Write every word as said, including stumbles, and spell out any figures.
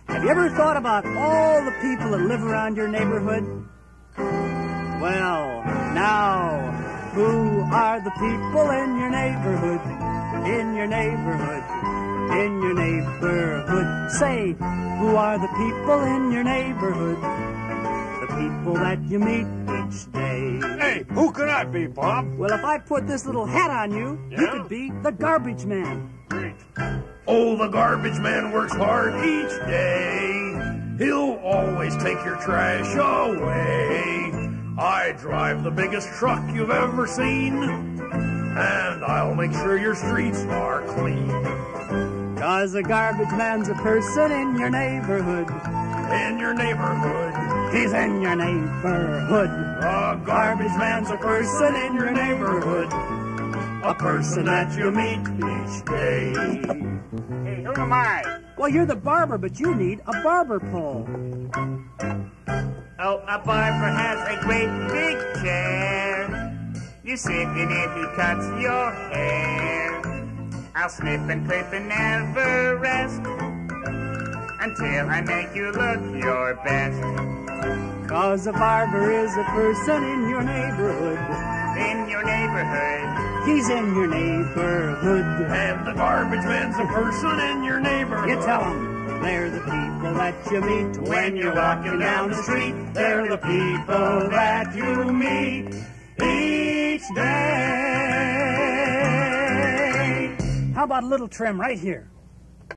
Have you ever thought about all the people that live around your neighborhood? Well, now, who are the people in your neighborhood? In your neighborhood, in your neighborhood. Say, who are the people in your neighborhood? The people that you meet each day. Hey, who could I be, Bob? Well, if I put this little hat on you, Yeah? you could be the garbage man. Great. Oh, the garbage man works hard each day. He'll always take your trash away. I drive the biggest truck you've ever seen, and I'll make sure your streets are clean. 'Cause a garbage man's a person in your neighborhood. In your neighborhood, He's in your neighborhood. a garbage man's a person in your neighborhood, a person that you meet each day. Hey, who am I? Well, you're the barber, but you need a barber pole. Oh, a barber has a great big chair. You sit in it, he cuts your hair. I'll snip and clip and never rest until I make you look your best. 'Cause a barber is a person in your neighborhood. In your neighborhood, He's in your neighborhood. And the garbage man's a person in your neighborhood. You tell 'em they're the people that you meet when you're walking down the street. They're the people that you meet each day. How about a little trim right here?